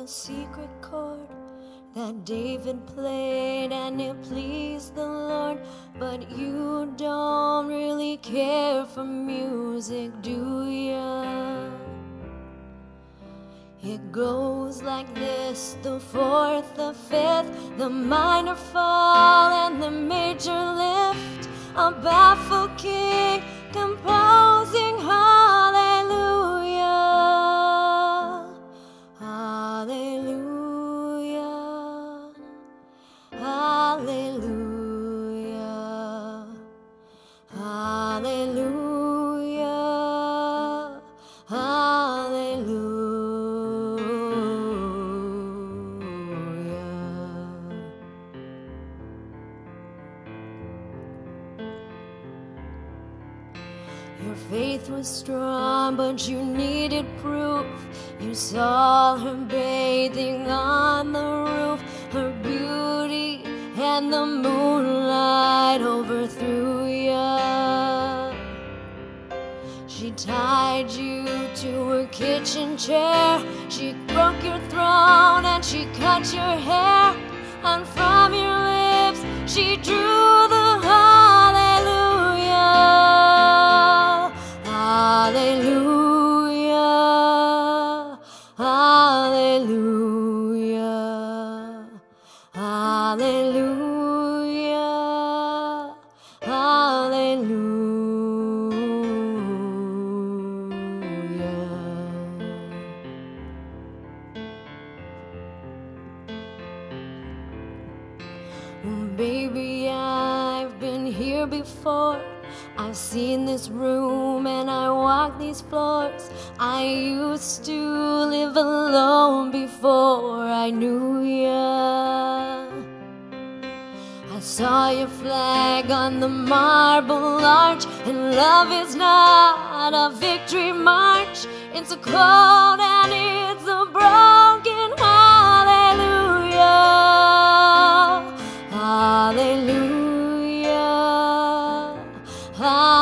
secret chord that David played and it pleased the Lord. But you don't really care for music, do ya? It goes like this: the fourth, the fifth, the minor fall, and the major lift. A baffled king composing hallelujah, hallelujah, hallelujah, hallelujah, hallelujah. Your faith was strong, but you needed proof. You saw her bathing on the roof. Her beauty and the moonlight overthrew ya. She tied you to her kitchen chair. She broke your throne and she cut your hair. And from your lips she drew the hallelujah. Hallelujah, hallelujah, hallelujah, hallelujah. Well, baby, I've been here before. I've seen this room and I walk these floors. I used to live alone before I knew ya. I saw your flag on the marble arch, and love is not a victory march. It's a cold and it's a broken hallelujah, hallelujah, hallelujah.